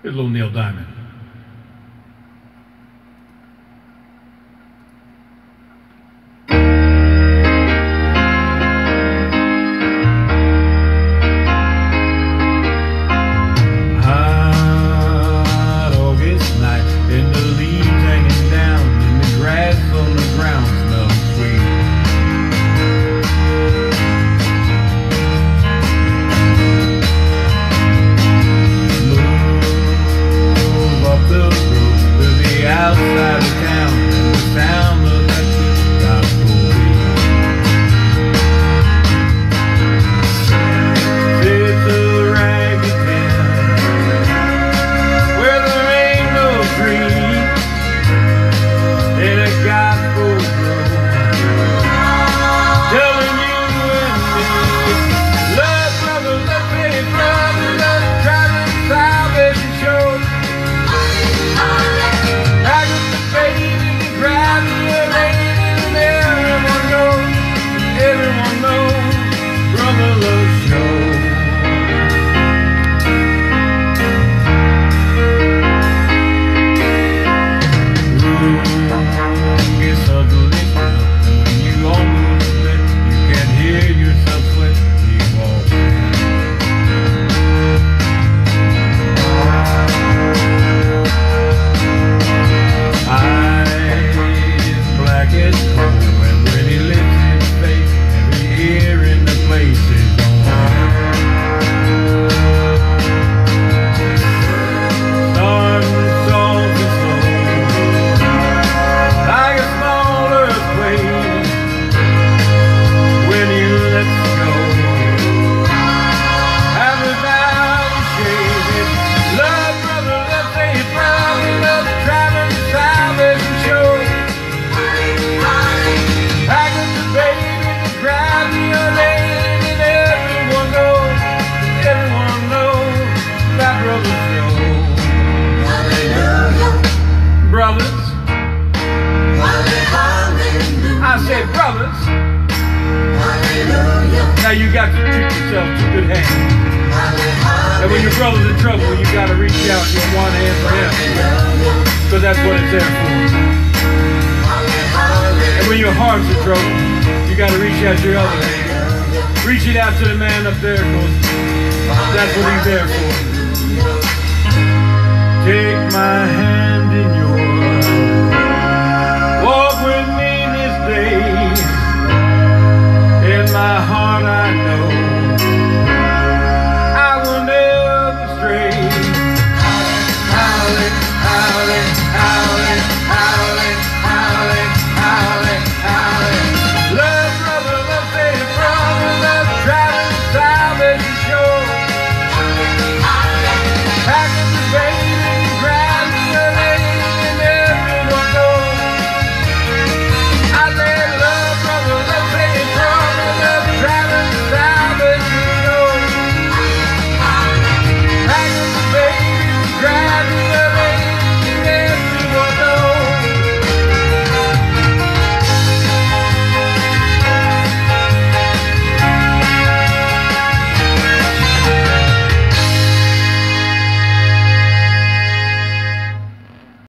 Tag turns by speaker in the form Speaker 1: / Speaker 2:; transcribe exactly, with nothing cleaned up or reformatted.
Speaker 1: Here's a little Neil Diamond. Hot August night, and the leaves hanging down, and the grass on the ground smells sweet. Move up the road to the outside of town, and the sound of that good gospel beat. It's a ragged town where there ain't no tree, and a gospel grows telling you and me, love, brother, let's be brothers, let's travel salvation show. I got the baby to grab me a lady, and everyone knows, everyone knows, brother loves show. Room gets suddenly still, and when you almost slip, you can hear yourself slip. Keep walking. Eyes black as coal, and when he lifts his face, every ear in the place is on. Starting soft and slow, like a small earthquake, when you let go. And without a shade, it's love, brother, let's say it proud, love, driving the salvation show. I got the baby to grab me a lady, and everyone knows, everyone knows that brother show. Brothers, I said brothers. Now you got to treat yourself to good hands. And when your brother's in trouble, you got to reach out your one hand for him, because that's what it's there for. And when your heart's in trouble, you got to reach out your other hand. Reach it out to the man up there, because that's what he's there for. Take my hand.